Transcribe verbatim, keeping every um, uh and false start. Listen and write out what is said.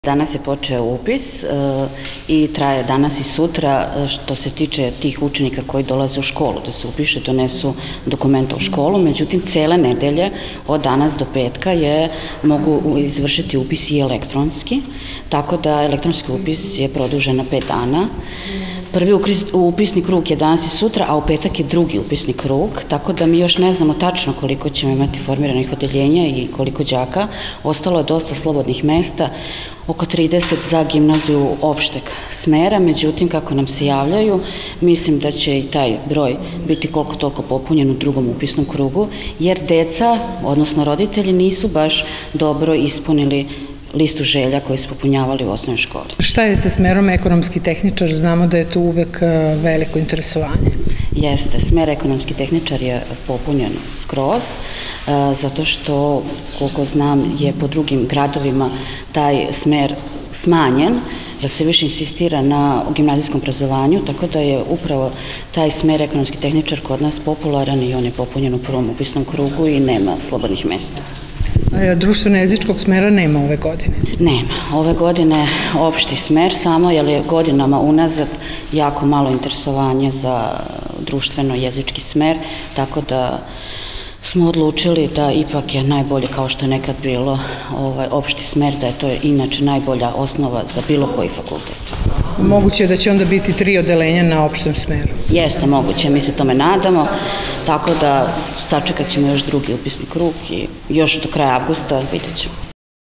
Danas je počeo upis i traje danas i sutra što se tiče tih učenika koji dolaze u školu, da se upiše, donesu dokumenta u školu, međutim cele nedelje od danas do petka je mogu izvršiti upis i elektronski, tako da elektronski upis je produžen na pet dana. Prvi upisni krug je danas i sutra, a u petak je drugi upisni krug, tako da mi još ne znamo tačno koliko ćemo imati formiranih odeljenja i koliko đaka. Ostalo je dosta slobodnih mesta, oko trideset za gimnaziju opšteg smera, međutim, kako nam se javljaju, mislim da će i taj broj biti koliko toliko popunjen u drugom upisnom krugu, jer deca, odnosno roditelji, nisu baš dobro ispunili listu želja koji su popunjavali u osnovnoj školi. Šta je sa smerom ekonomski tehničar? Znamo da je to uvek veliko interesovanje. Jeste, smer ekonomski tehničar je popunjen skroz, zato što, koliko znam, je po drugim gradovima taj smer smanjen, jer se više insistira na gimnazijskom obrazovanju, tako da je upravo taj smer ekonomski tehničar kod nas popularan i on je popunjen u prvom upisnom krugu i nema slobodnih mesta. Društveno-jezičkog smera nema ove godine? Nema. Ove godine opšti smer, samo jer je godinama unazad jako malo interesovanje za društveno-jezički smer, tako da smo odlučili da ipak je najbolje, kao što je nekad bilo, opšti smer, da je to inače najbolja osnova za bilo koji fakultet. Moguće je da će onda biti tri odeljenja na opštem smeru? Jeste, moguće, mi se tome nadamo, tako da sačekat ćemo još drugi upisni krug i još do kraja avgusta vidjet ćemo.